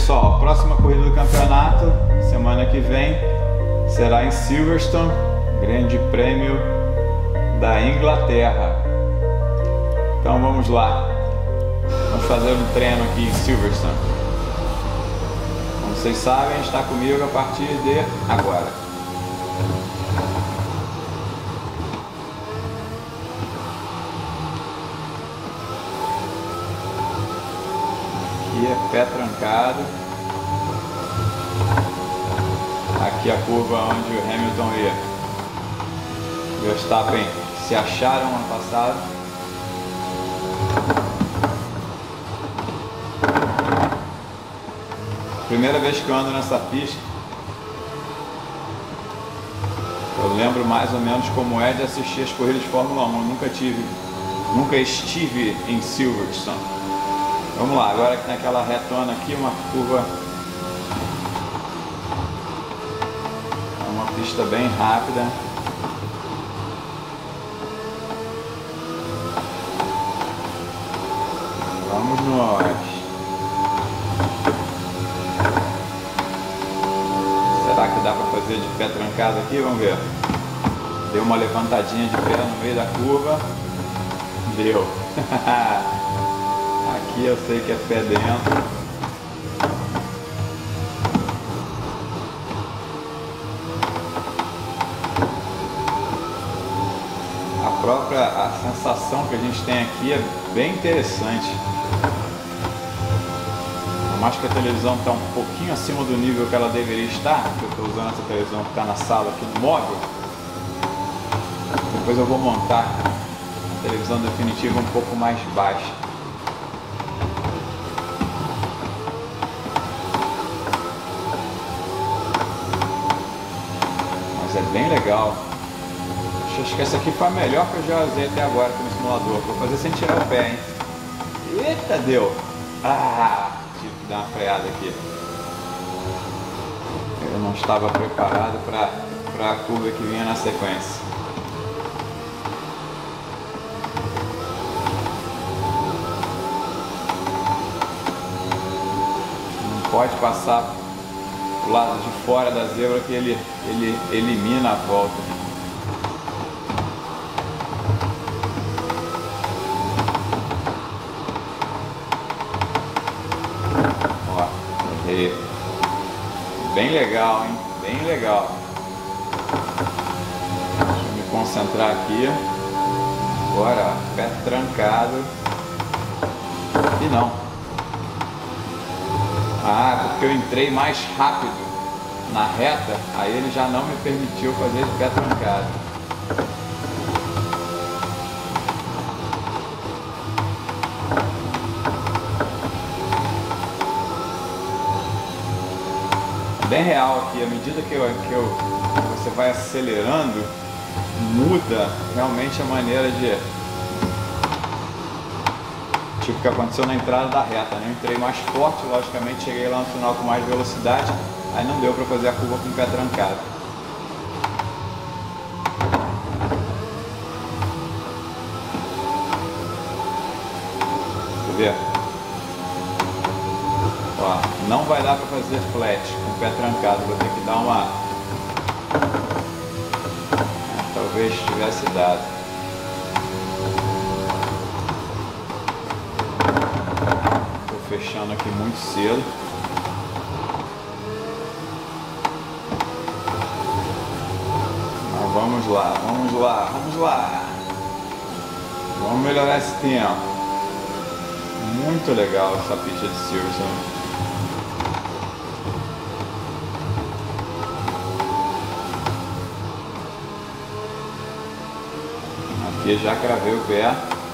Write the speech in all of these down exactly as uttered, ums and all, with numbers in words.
pessoal, a próxima corrida do campeonato, semana que vem, será em Silverstone, Grande Prêmio da Inglaterra. Então vamos lá, vamos fazer um treino aqui em Silverstone. Como vocês sabem, está comigo a partir de agora. Aqui é pé trancado. Aqui a curva onde o Hamilton e o Verstappen se acharam ano passado. Primeira vez que eu ando nessa pista. Eu lembro mais ou menos como é de assistir as corridas de Fórmula um. Eu nunca tive, nunca estive em Silverstone. Vamos lá, agora aqui naquela retona aqui, uma curva, é uma pista bem rápida. Vamos nós. Será que dá para fazer de pé trancado aqui? Vamos ver. Deu uma levantadinha de pé no meio da curva. Deu. Aqui eu sei que é pé dentro. A própria a sensação que a gente tem aqui é bem interessante. Por mais que a televisão está um pouquinho acima do nível que ela deveria estar, porque eu estou usando essa televisão que está na sala aqui no móvel. Depois eu vou montar a televisão definitiva um pouco mais baixa. É bem legal. Acho que essa aqui foi a melhor que eu já usei até agora aqui no simulador. Vou fazer sem tirar o pé, hein? Eita, deu! Ah! Tive que dar uma freada aqui. Eu não estava preparado para a curva que vinha na sequência. Não pode passar do lado de fora da zebra que ele, ele elimina a volta. Ó, errei. Bem legal, hein? Bem legal. Deixa eu me concentrar aqui. Agora, ó, pé trancado. E não. Ah, porque eu entrei mais rápido na reta, aí ele já não me permitiu fazer de pé trancado. Bem real aqui, à medida que, eu, que eu, você vai acelerando, muda realmente a maneira de... Tipo o que aconteceu na entrada da reta, né? Eu entrei mais forte, logicamente cheguei lá no final com mais velocidade, aí não deu para fazer a curva com o pé trancado. Quer ver? Ó, não vai dar para fazer flat com o pé trancado, vou ter que dar uma... Talvez tivesse dado. Fechando aqui muito cedo. Mas vamos lá, vamos lá, vamos lá. Vamos melhorar esse tempo. Muito legal essa pista de Silverstone. Aqui já cravei o pé.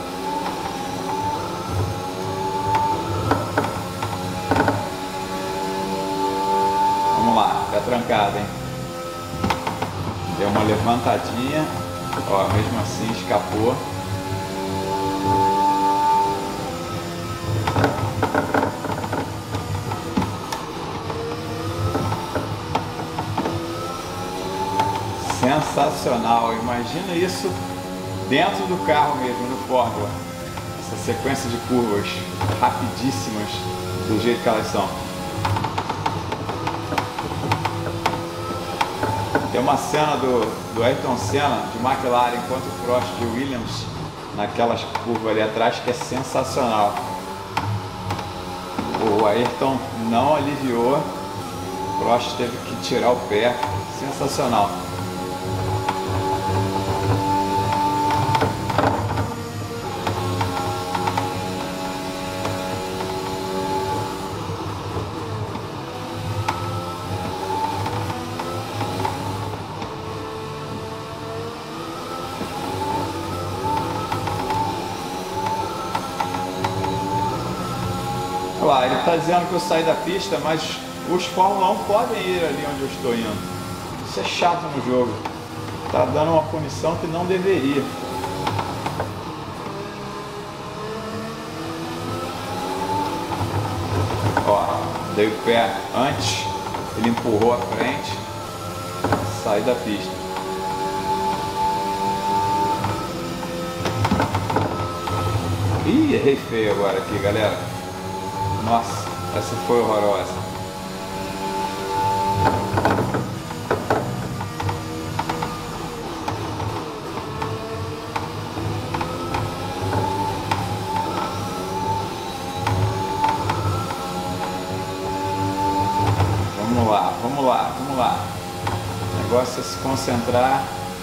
Pé trancado, hein? Deu uma levantadinha, ó, mesmo assim escapou. Sensacional, imagina isso dentro do carro mesmo, no Fórmula. Essa sequência de curvas rapidíssimas do jeito que elas são. Tem uma cena do, do Ayrton Senna de McLaren contra o Prost de Williams naquelas curvas ali atrás que é sensacional. O Ayrton não aliviou, o Prost teve que tirar o pé, sensacional. Claro, ele está dizendo que eu saí da pista, mas os Fórmula um podem ir ali onde eu estou indo. Isso é chato no jogo. Está dando uma punição que não deveria. Ó, dei o pé antes, ele empurrou a frente, saí da pista. Ih, errei feio agora aqui, galera. Nossa, essa foi horrorosa. Vamos lá, vamos lá, vamos lá. O negócio é se concentrar.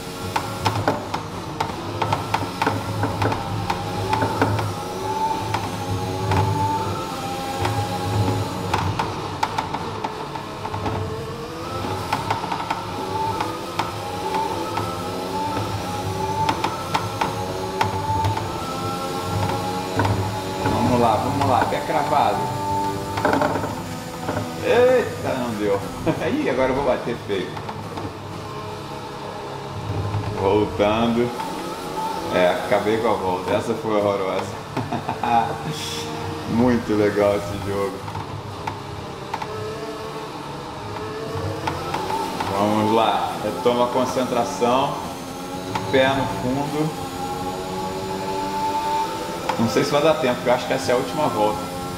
Vamos lá, vamos lá, pé cravado. Eita, não deu. Ih, agora eu vou bater feio. Voltando. É, acabei com a volta. Essa foi horrorosa. Muito legal esse jogo. Vamos lá. Retoma a concentração. Pé no fundo. Não sei se vai dar tempo, porque eu acho que essa é a última volta.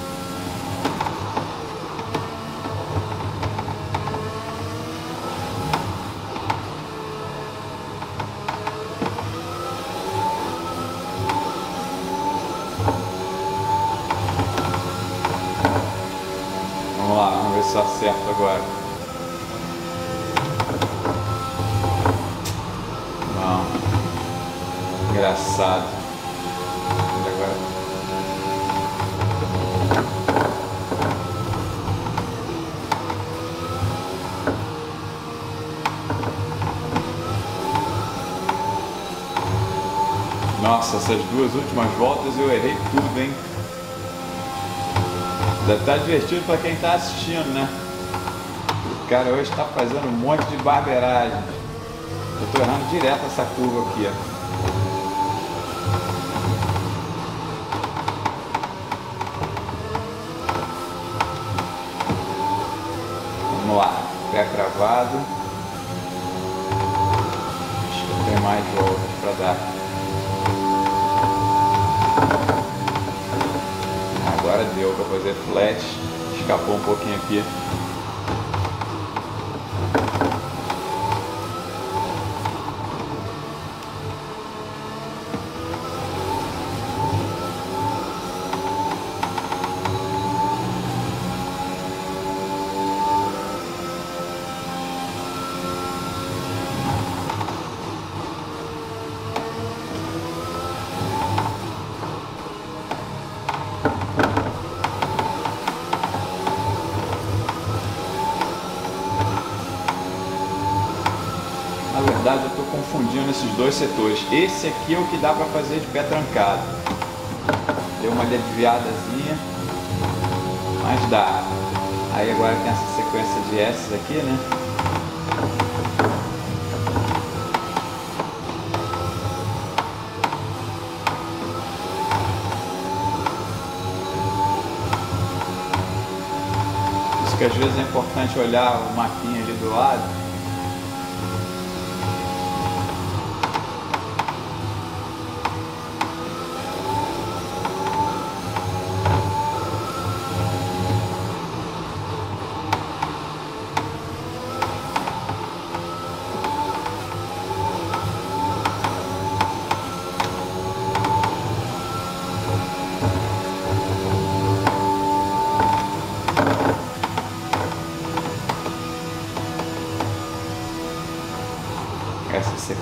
Vamos lá, vamos ver se eu acerto agora. Não. Engraçado. Nossa, essas duas últimas voltas eu errei tudo, hein? Deve estar divertido para quem está assistindo, né? O cara hoje está fazendo um monte de barbeiragem. Eu estou errando direto essa curva aqui, ó. Vamos lá, pé cravado. Acho que tem mais voltas para dar. Agora deu para fazer flat, escapou um pouquinho aqui. Na verdade eu estou confundindo esses dois setores. Esse aqui é o que dá para fazer de pé trancado. Deu uma aliviadazinha, mas dá. Aí agora tem essa sequência de S aqui, né? Por isso que às vezes é importante olhar o mapinha ali do lado.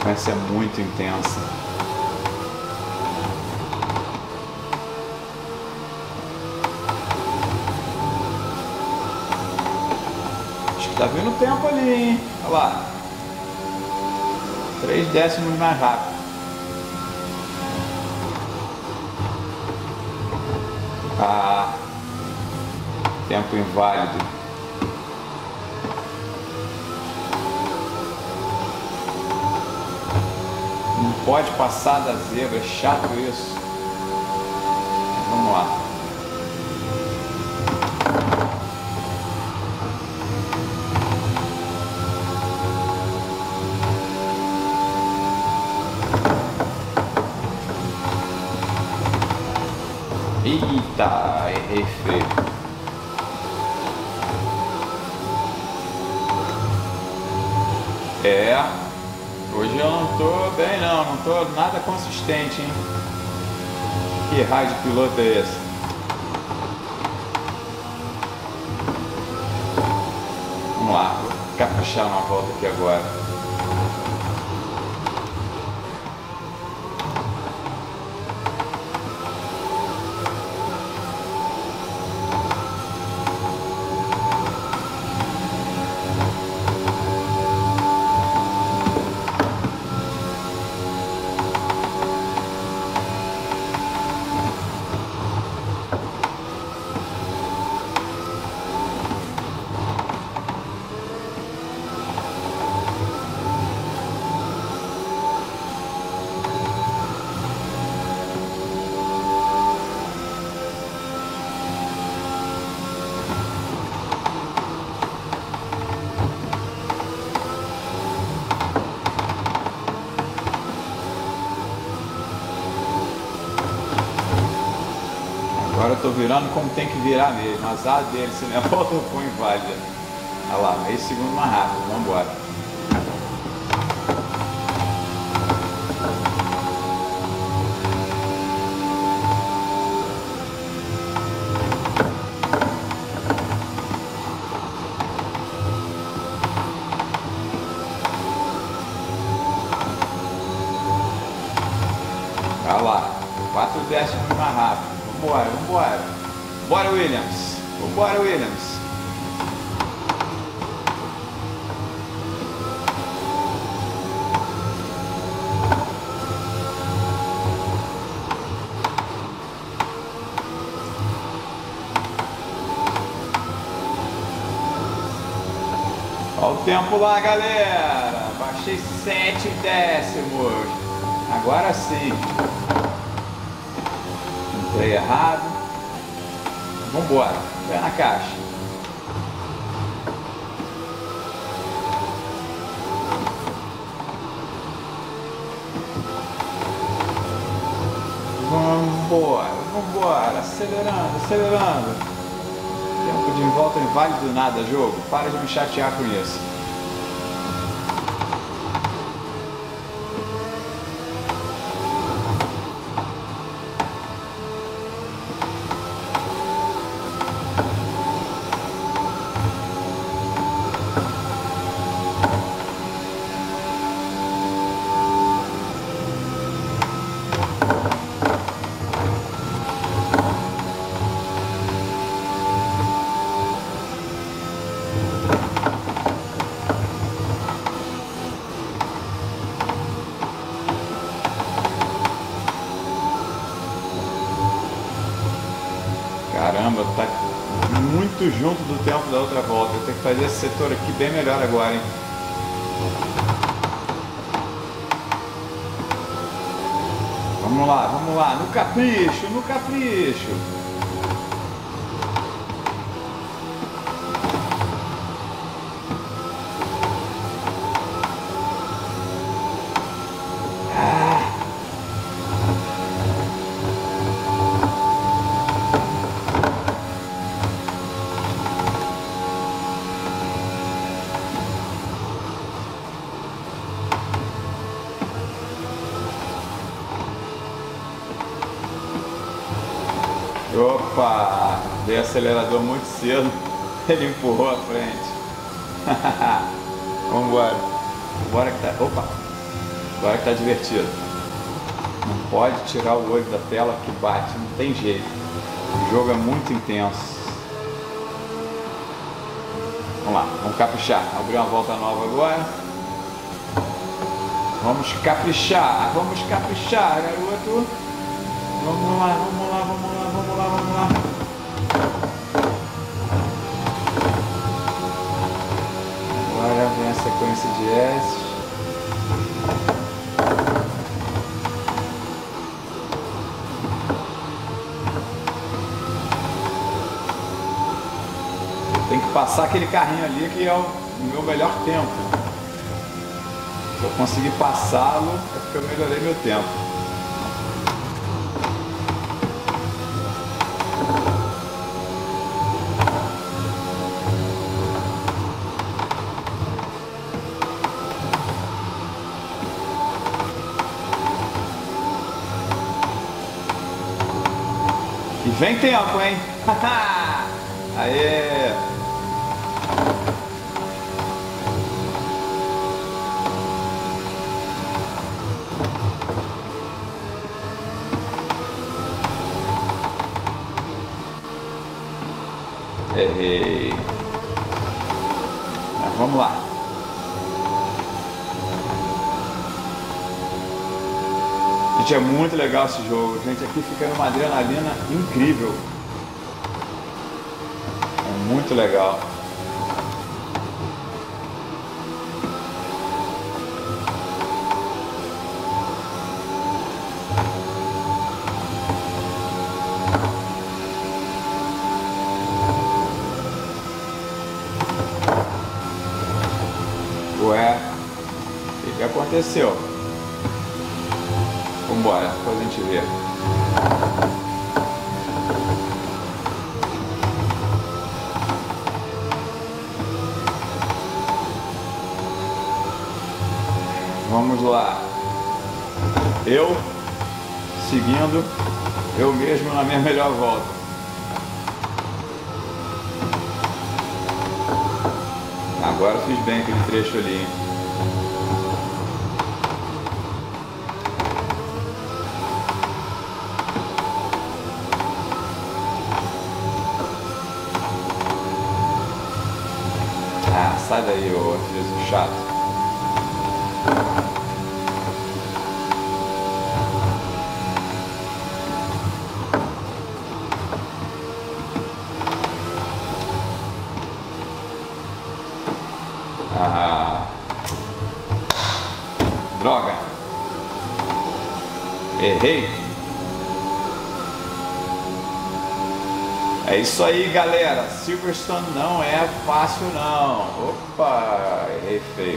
sequência é muito intensa. Acho que tá vindo tempo ali, hein? Olha lá. Três décimos mais rápido. Ah, tempo inválido. Não pode passar da zebra, é chato isso. Vamos lá. Eita, errei feio. É, hoje eu não tô bem não, não tô nada consistente, hein? Que raio de piloto é esse? Vamos lá, vou caprichar uma volta aqui agora. Agora eu tô virando como tem que virar mesmo, azar dele, se minha volta for inválida. Olha lá, meio segundo mais rápido, vamos embora. Olha lá, quatro décimos mais rápido. Vambora, vambora. Bora, Williams. Vambora, Williams. Olha o tempo lá, galera. Baixei sete décimos. Agora sim. Entrei errado. Vambora, pé na caixa. Vambora, vambora, acelerando, acelerando. Tempo de volta inválido nada, jogo. Para de me chatear com isso. Caramba, tá muito junto do tempo da outra volta. Eu tenho que fazer esse setor aqui bem melhor agora, hein? Vamos lá, vamos lá, no capricho, no capricho. Opa, dei acelerador muito cedo, ele empurrou a frente. Vambora, bora que tá, opa, Agora que tá divertido. Não pode tirar o olho da tela que bate, não tem jeito. O jogo é muito intenso. Vamos lá, vamos caprichar. Abrir uma volta nova agora. Vamos caprichar, vamos caprichar, garoto. Vamos lá, vamos lá, vamos lá, vamos lá, vamos lá. Agora vem a sequência de S. Tem que passar aquele carrinho ali que é o meu melhor tempo. Se eu conseguir passá-lo, é porque eu melhorei meu tempo. E vem tempo, hein? Aê! Errei. Mas vamos lá. Gente, é muito legal esse jogo. Gente, aqui fica numa adrenalina incrível. É muito legal. Ué, o que, que aconteceu? Vambora, depois a gente vê. Vamos lá. Eu seguindo eu mesmo na minha melhor volta. Agora fiz bem aquele trecho ali, hein? Ah, sai daí, ô Jesus chato. Ah, droga, errei. É isso aí, galera. Silverstone não é fácil não. Opa, errei feio.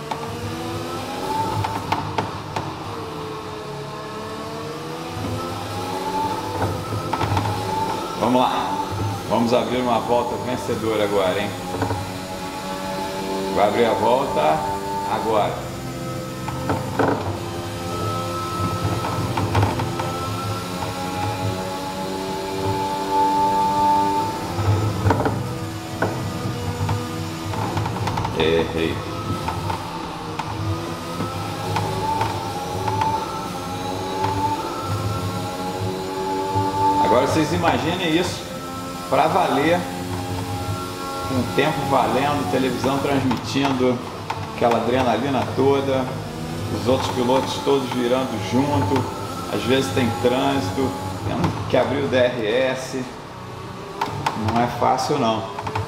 Vamos lá, vamos abrir uma volta vencedora agora, hein? Vai abrir a volta agora. Errei. Agora vocês imaginem isso para valer. Com o tempo valendo, televisão transmitindo aquela adrenalina toda, os outros pilotos todos virando junto, às vezes tem trânsito, tendo que abrir o D R S, não é fácil não.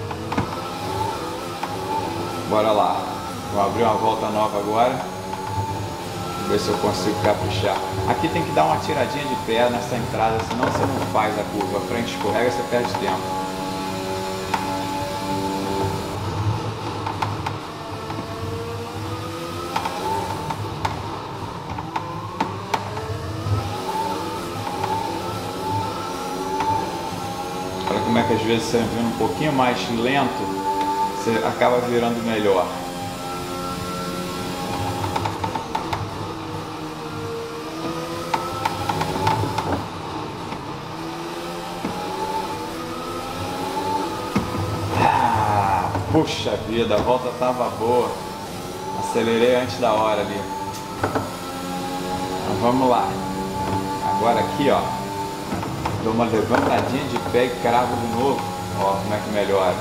Bora lá, vou abrir uma volta nova agora, ver se eu consigo caprichar. Aqui tem que dar uma tiradinha de pé nessa entrada, senão você não faz a curva, a frente escorrega, você perde tempo. Como é que às vezes você vindo um pouquinho mais lento, você acaba virando melhor. Ah, puxa vida, a volta estava boa. Acelerei antes da hora ali. Vamos lá. Agora aqui, ó, dou uma levantadinha de pé e cravo de novo. Ó, como é que melhora.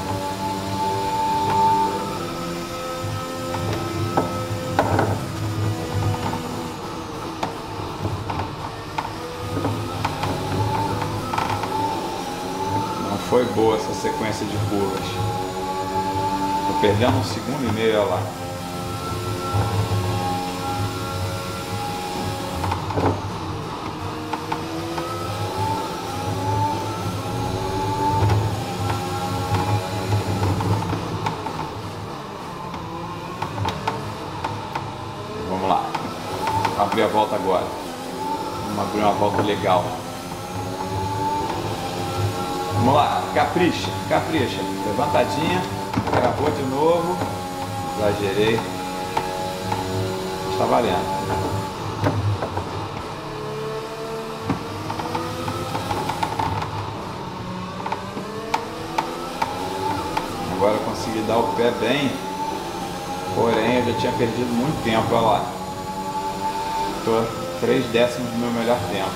Não foi boa essa sequência de curvas. Tô perdendo um segundo e meio, olha lá. Vamos lá, vamos abrir a volta agora. Vamos abrir uma volta legal. Vamos lá, capricha, capricha. Levantadinha, gravou de novo. Exagerei. Está valendo. Agora eu consegui dar o pé bem. Porém, eu já tinha perdido muito tempo, olha lá. Estou três décimos do meu melhor tempo.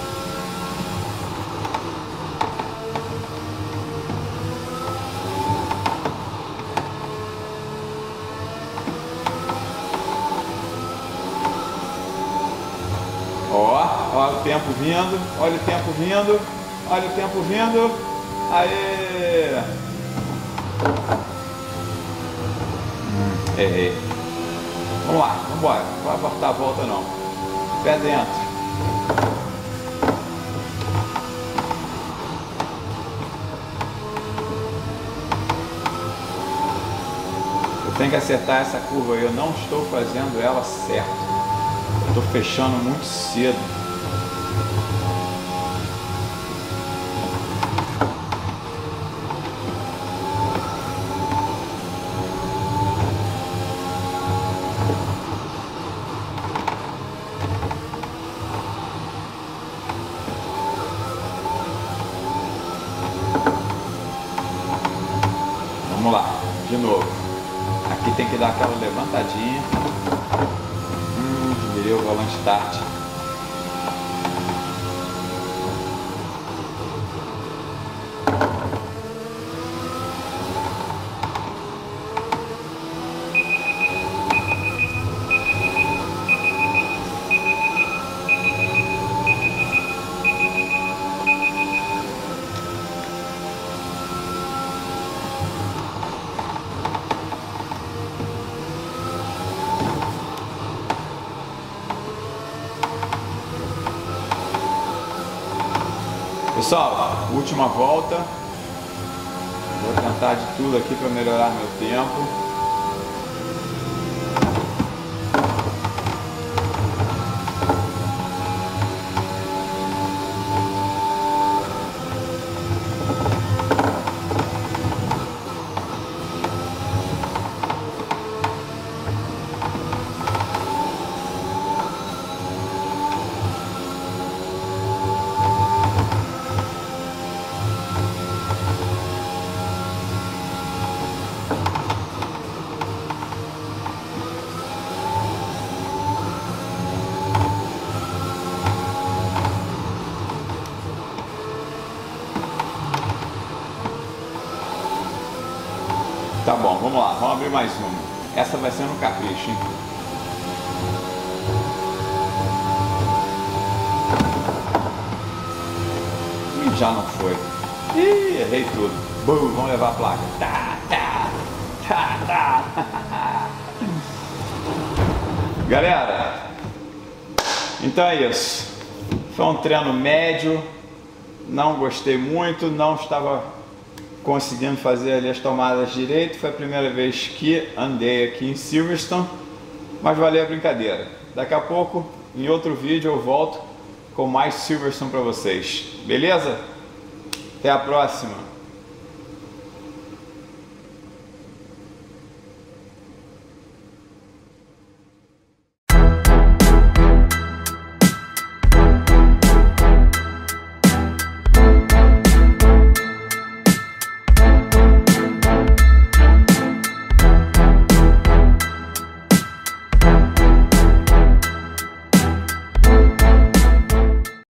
Ó, olha o tempo vindo, olha o tempo vindo, olha o tempo vindo. Aê! Errei. Vamos lá, vamos embora. Não vai abortar a volta não. Pé dentro. Eu tenho que acertar essa curva aí. Eu não estou fazendo ela certo. Eu estou fechando muito cedo. Vamos lá, de novo. Aqui tem que dar aquela levantadinha. Hum, virei o volante start. Pessoal, última volta. Vou tentar de tudo aqui para melhorar meu tempo. Tá bom, vamos lá, vamos abrir mais uma. Essa vai ser no capricho, hein? E já não foi. Ih, errei tudo. Bum, vamos levar a placa. Tá, tá, tá, tá. Galera, então é isso. Foi um treino médio. Não gostei muito, não estava conseguindo fazer ali as tomadas direito. Foi a primeira vez que andei aqui em Silverstone, mas valeu a brincadeira. Daqui a pouco, em outro vídeo, eu volto com mais Silverstone para vocês. Beleza? Até a próxima!